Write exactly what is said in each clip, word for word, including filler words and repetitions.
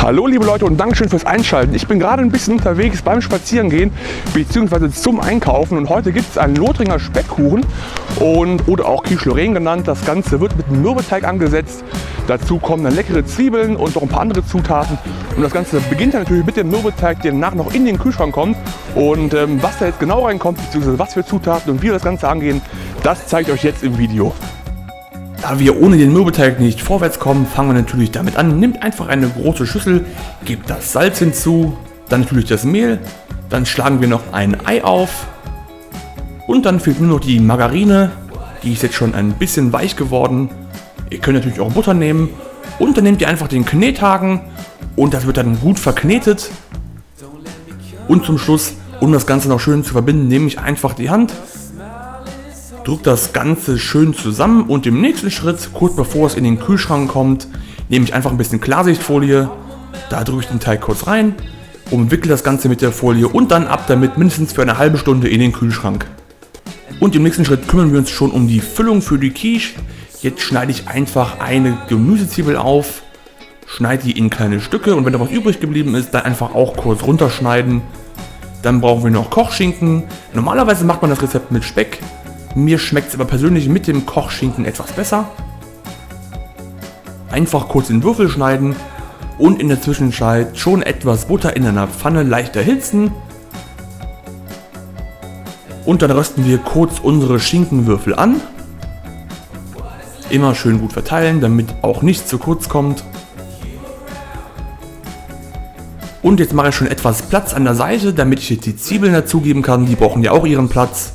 Hallo liebe Leute und Dankeschön fürs Einschalten. Ich bin gerade ein bisschen unterwegs beim Spazierengehen bzw. zum Einkaufen und heute gibt es einen Lothringer Speckkuchen und, oder auch Quiche Lorraine genannt. Das Ganze wird mit einem Mürbeteig angesetzt. Dazu kommen dann leckere Zwiebeln und noch ein paar andere Zutaten. Und das Ganze beginnt dann natürlich mit dem Mürbeteig, der danach noch in den Kühlschrank kommt. Und ähm, was da jetzt genau reinkommt, bzw. was für Zutaten und wie wir das Ganze angehen, das zeige ich euch jetzt im Video. Da wir ohne den Mürbeteig nicht vorwärts kommen, fangen wir natürlich damit an. Nehmt einfach eine große Schüssel, gebt das Salz hinzu, dann natürlich das Mehl, dann schlagen wir noch ein Ei auf und dann fehlt nur noch die Margarine, die ist jetzt schon ein bisschen weich geworden. Ihr könnt natürlich auch Butter nehmen und dann nehmt ihr einfach den Knethaken und das wird dann gut verknetet. Und zum Schluss, um das Ganze noch schön zu verbinden, nehme ich einfach die Hand, drückt das Ganze schön zusammen und im nächsten Schritt, kurz bevor es in den Kühlschrank kommt, nehme ich einfach ein bisschen Klarsichtfolie, da drücke ich den Teig kurz rein, umwickle das Ganze mit der Folie und dann ab damit mindestens für eine halbe Stunde in den Kühlschrank. Und im nächsten Schritt kümmern wir uns schon um die Füllung für die Quiche. Jetzt schneide ich einfach eine Gemüsezwiebel auf, schneide die in kleine Stücke und wenn da was übrig geblieben ist, dann einfach auch kurz runterschneiden. Dann brauchen wir noch Kochschinken. Normalerweise macht man das Rezept mit Speck. Mir schmeckt es aber persönlich mit dem Kochschinken etwas besser. Einfach kurz in Würfel schneiden und in der Zwischenzeit schon etwas Butter in einer Pfanne leicht erhitzen. Und dann rösten wir kurz unsere Schinkenwürfel an. Immer schön gut verteilen, damit auch nichts zu kurz kommt. Und jetzt mache ich schon etwas Platz an der Seite, damit ich jetzt die Zwiebeln dazugeben kann. Die brauchen ja auch ihren Platz.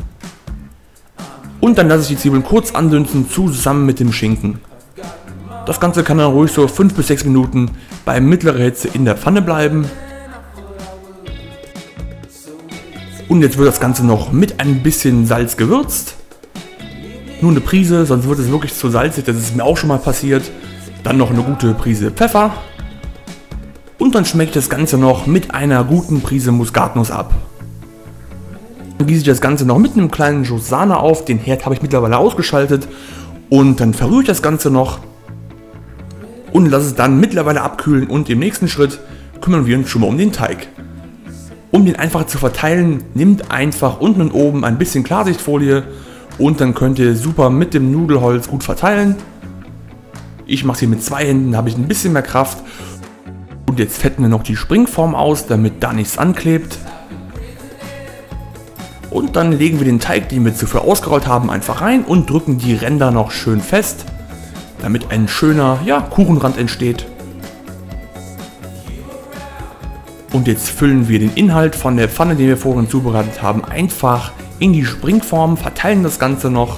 Und dann lasse ich die Zwiebeln kurz andünsten, zusammen mit dem Schinken. Das Ganze kann dann ruhig so fünf bis sechs Minuten bei mittlerer Hitze in der Pfanne bleiben. Und jetzt wird das Ganze noch mit ein bisschen Salz gewürzt. Nur eine Prise, sonst wird es wirklich zu salzig, das ist mir auch schon mal passiert. Dann noch eine gute Prise Pfeffer. Und dann schmeckt das Ganze noch mit einer guten Prise Muskatnuss ab. Dann gieße ich das Ganze noch mit einem kleinen Schuss Sahne auf, den Herd habe ich mittlerweile ausgeschaltet und dann verrühre ich das Ganze noch und lasse es dann mittlerweile abkühlen und im nächsten Schritt kümmern wir uns schon mal um den Teig. Um den einfach zu verteilen, nehmt einfach unten und oben ein bisschen Klarsichtfolie und dann könnt ihr super mit dem Nudelholz gut verteilen. Ich mache es hier mit zwei Händen, da habe ich ein bisschen mehr Kraft und jetzt fetten wir noch die Springform aus, damit da nichts anklebt. Und dann legen wir den Teig, den wir zuvor ausgerollt haben, einfach rein und drücken die Ränder noch schön fest, damit ein schöner ja, Kuchenrand entsteht. Und jetzt füllen wir den Inhalt von der Pfanne, den wir vorhin zubereitet haben, einfach in die Springform, verteilen das Ganze noch.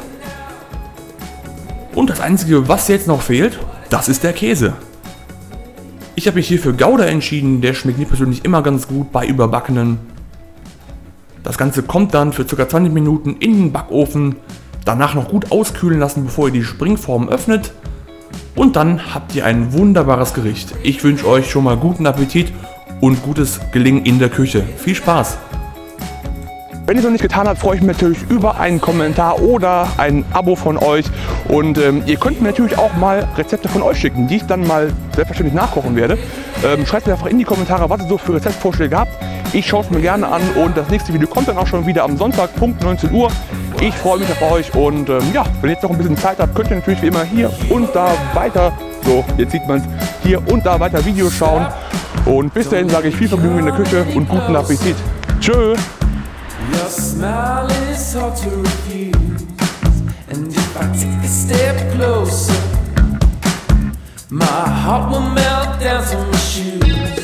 Und das Einzige, was jetzt noch fehlt, das ist der Käse. Ich habe mich hier für Gouda entschieden, der schmeckt mir persönlich immer ganz gut bei überbackenen. Das Ganze kommt dann für ca. zwanzig Minuten in den Backofen, danach noch gut auskühlen lassen, bevor ihr die Springform öffnet. Und dann habt ihr ein wunderbares Gericht. Ich wünsche euch schon mal guten Appetit und gutes Gelingen in der Küche. Viel Spaß! Wenn ihr es noch nicht getan habt, freue ich mich natürlich über einen Kommentar oder ein Abo von euch. Und ähm, ihr könnt mir natürlich auch mal Rezepte von euch schicken, die ich dann mal selbstverständlich nachkochen werde. Ähm, schreibt mir einfach in die Kommentare, was ihr so für Rezeptvorschläge habt. Ich schaue es mir gerne an und das nächste Video kommt dann auch schon wieder am Sonntag, Punkt neunzehn Uhr. Ich freue mich auf euch und ähm, ja, wenn ihr jetzt noch ein bisschen Zeit habt, könnt ihr natürlich wie immer hier und da weiter, so jetzt sieht man es, hier und da weiter Videos schauen. Und bis dahin sage ich viel Vergnügen in der Küche und guten Appetit. Tschö! Your smile is hard to refuse, and if I take a step closer, my heart will melt down to my shoes.